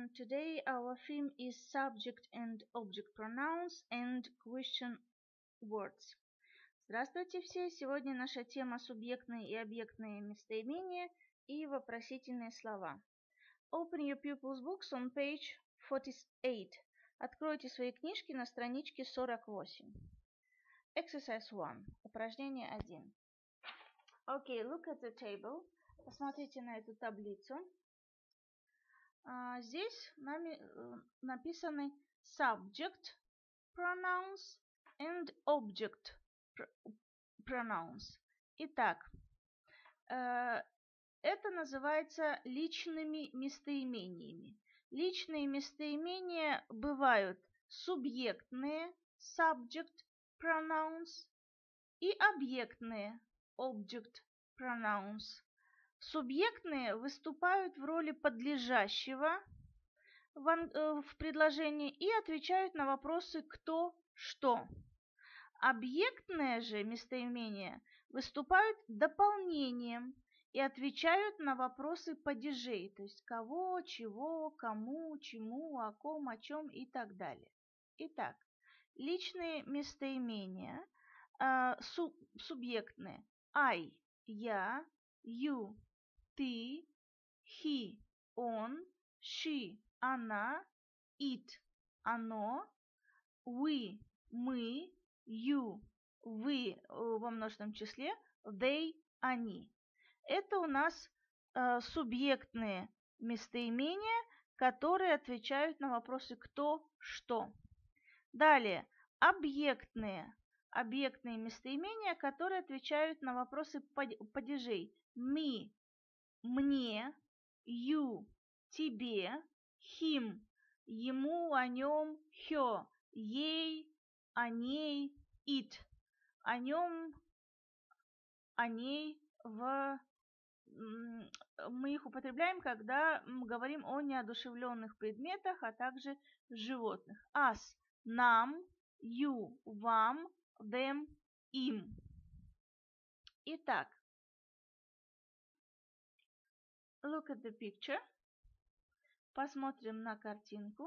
and today our theme is subject and object pronouns and question words. Здравствуйте все! Сегодня наша тема субъектные и объектные местоимения и вопросительные слова. Open your pupils' books on page 48. Откройте свои книжки на страничке 48. Exercise 1. Упражнение 1. Okay, look at the table. Посмотрите на эту таблицу. Здесь нами написаны subject pronouns and object pronouns. Итак, это называется личными местоимениями. Личные местоимения бывают субъектные subject pronouns и объектные object pronouns. Субъектные выступают в роли подлежащего в предложении и отвечают на вопросы «кто», «что». Объектные же местоимения выступают дополнением и отвечают на вопросы падежей, то есть кого, чего, кому, чему, о ком, о чем и так далее. Итак, личные местоимения субъектные I, я, you, ты, he, он, she, она, it, оно, we, мы, you, вы во множественном числе, they, они. Это у нас субъектные местоимения, которые отвечают на вопросы кто, что. Далее, объектные местоимения, которые отвечают на вопросы падежей. Me, мне, you, тебе, him, ему, о нем, her, ей, о ней, it, о нем, о ней, мы их употребляем, когда мы говорим о неодушевленных предметах, а также животных. Us, нам, you, вам, them, им. Итак, look at the picture. Посмотрим на картинку.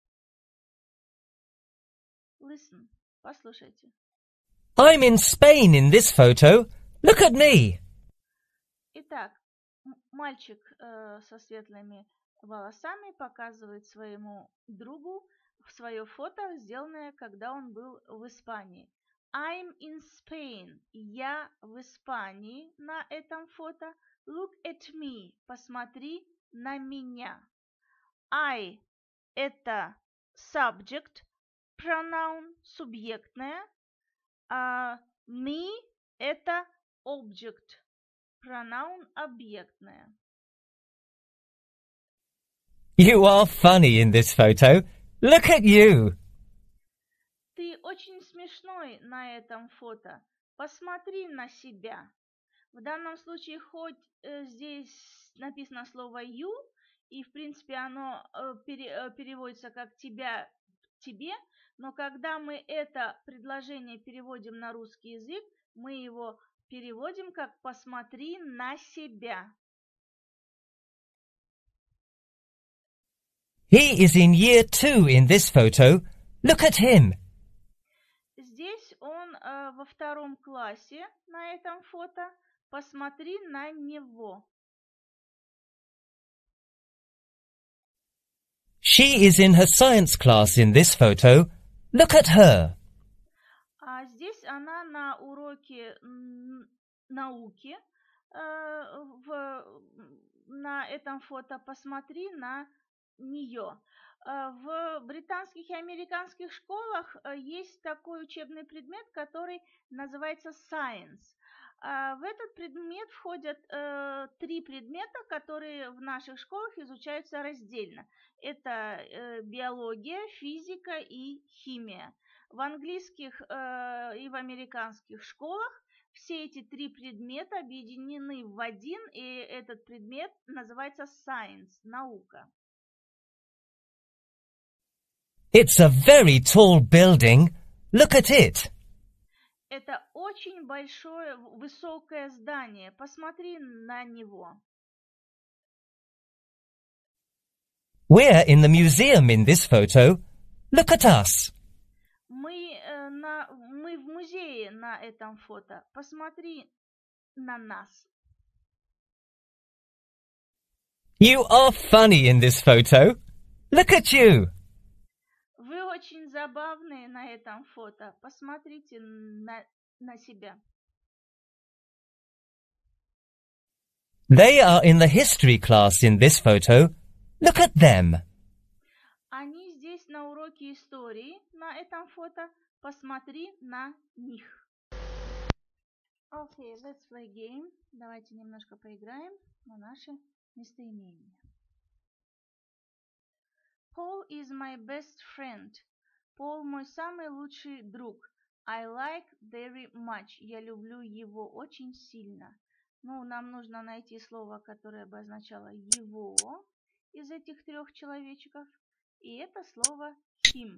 Listen. Послушайте. I'm in Spain in this photo. Look at me. Итак, мальчик со светлыми волосами показывает своему другу свое фото, сделанное, когда он был в Испании. I'm in Spain. Я в Испании на этом фото. Look at me. Посмотри на меня. I – это subject, pronoun субъектное, а me – это object, pronoun объектное. You are funny in this photo. Look at you. Ты очень смешной на этом фото. Посмотри на себя. В данном случае хоть здесь написано слово you, и в принципе оно переводится как тебя, тебе, но когда мы это предложение переводим на русский язык, мы его переводим как «посмотри на себя». He is in year 2 in this photo. Look at him. Здесь он во 2 классе на этом фото. Посмотри на него. She is in her science class in this photo. Look at her. А здесь она на уроке науки на этом фото. Посмотри на нее. В британских и американских школах есть такой учебный предмет, который называется science. В этот предмет входят 3 предмета, которые в наших школах изучаются раздельно. Это биология, физика и химия. В английских и в американских школах все эти 3 предмета объединены в один, и этот предмет называется science, наука. It's a very tall building. Look at it. Это очень большое, высокое здание. Посмотри на него. We're in the museum in this photo. Look at us. Мы в музее на этом фото. Посмотри на нас. You are funny in this photo. Look at you. Вы очень забавные на этом фото. Посмотрите на себя. They are in the history class in this photo. Look at them. Они здесь на уроке истории на этом фото. Посмотри на них. Okay, let's play game. Давайте немножко поиграем на наши местоимения. Paul is my best friend. Пол мой самый лучший друг. I like very much. Я люблю его очень сильно. Ну, нам нужно найти слово, которое обозначало его из этих трех человечков. И это слово him.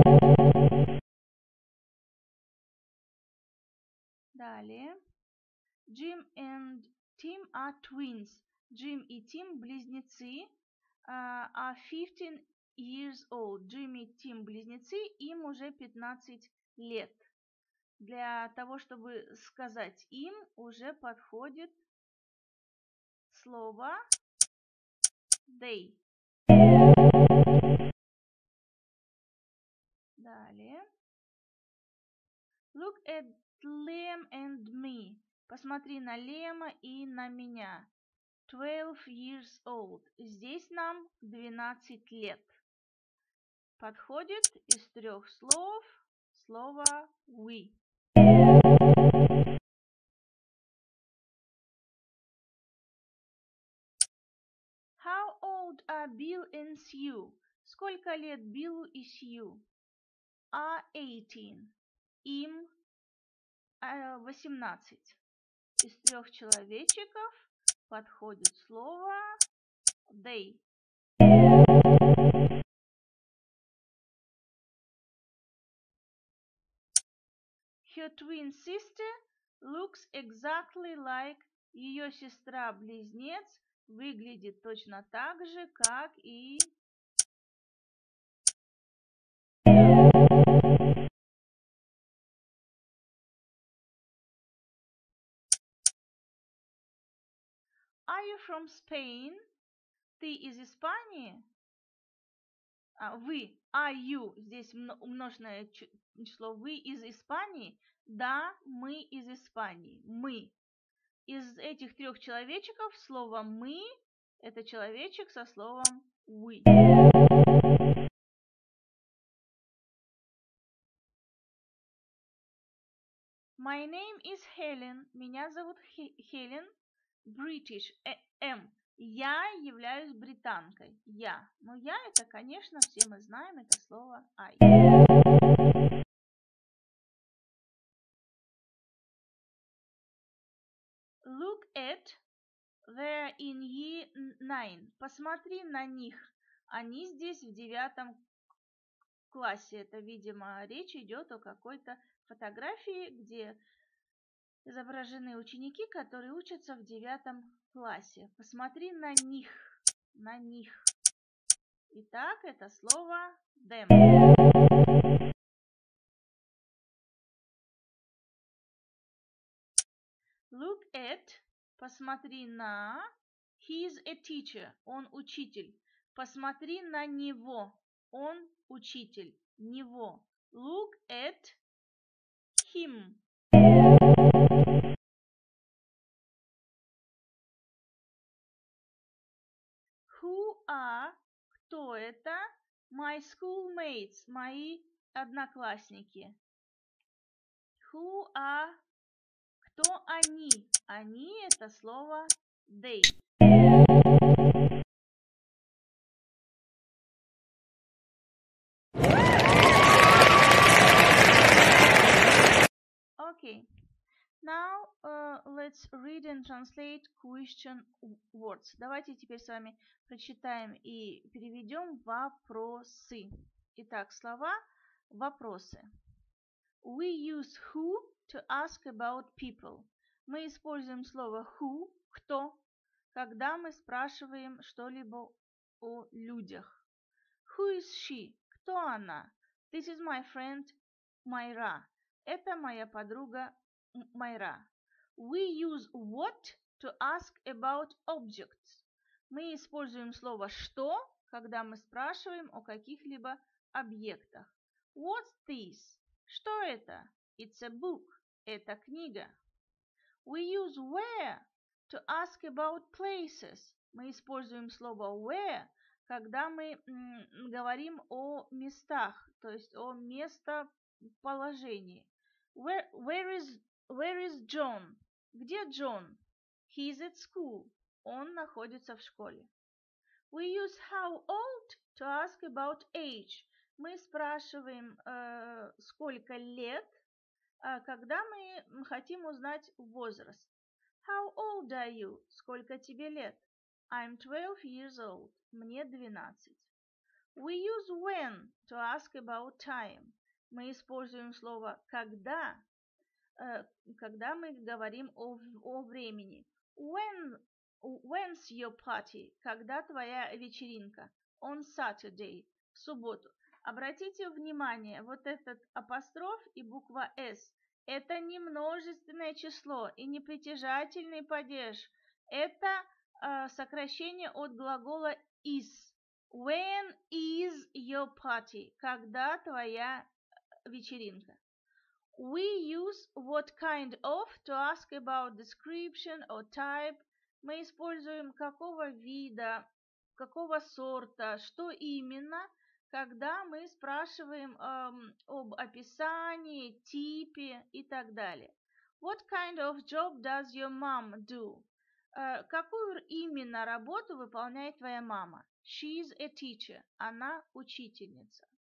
Далее. Jim and Tim are twins. Джим и Тим близнецы. Are 15 years old. Джим и Тим близнецы, им уже 15 лет. Для того, чтобы сказать им, уже подходит слово they. Далее. Look at Liam and me. Посмотри на Лема и на меня. 12 years old. Здесь нам 12 лет. Подходит из трех слов слово we. How old are Bill and Sue? Сколько лет Биллу и Сью? Are 18. Им 18. Из трех человечков подходит слово they. Her twin sister looks exactly like. Ее сестра-близнец выглядит точно так же, как и Are you from Spain? Ты из Испании? Вы, are you, здесь множное число, вы из Испании? Да, мы из Испании. Мы. Из этих трех человечков слово мы – это человечек со словом we. My name is Helen. Меня зовут Хелен. British. Я являюсь британкой. Я. Но я – это, конечно, все мы знаем, это слово I. Look at. They're in year 9. Посмотри на них. Они здесь в 9 классе. Это, видимо, речь идет о какой-то фотографии, где изображены ученики, которые учатся в 9 классе. Посмотри на них. На них. Итак, это слово them. Look at. Посмотри на. He is a teacher. Он учитель. Посмотри на него. Он учитель. Него. Look at him. Who are? Кто это? My schoolmates. Мои одноклассники. Who are? Кто они? Они – это слово they. Okay. Now let's read and translate question words. Давайте теперь с вами прочитаем и переведем вопросы. Итак, слова, вопросы. We use who to ask about people. Мы используем слово who, кто, когда мы спрашиваем что-либо о людях. Who is she? Кто она? This is my friend Майра. Это моя подруга Майра. We use what to ask about objects. Мы используем слово «что», когда мы спрашиваем о каких-либо объектах. What's this? Что это? It's a book. Это книга. We use where to ask about places. Мы используем слово where, когда мы говорим о местах, то есть о местоположении. Where is John? Где Джон? He's at school. Он находится в школе. We use how old to ask about age. Мы спрашиваем, сколько лет, когда мы хотим узнать возраст. How old are you? Сколько тебе лет? I'm 12 years old. Мне 12. We use when to ask about time. Мы используем слово когда, когда мы говорим о времени. When's your party? Когда твоя вечеринка? On Saturday. В субботу. Обратите внимание, вот этот апостроф и буква S – это не множественное число и не притяжательный падеж. Это сокращение от глагола is. When is your party? Когда твоя вечеринка? We use what kind of to ask about description or type. Мы используем какого вида, какого сорта, что именно, когда мы спрашиваем об описании, типе и так далее. What kind of job does your mom do? Какую именно работу выполняет твоя мама? She's a teacher. Она учительница.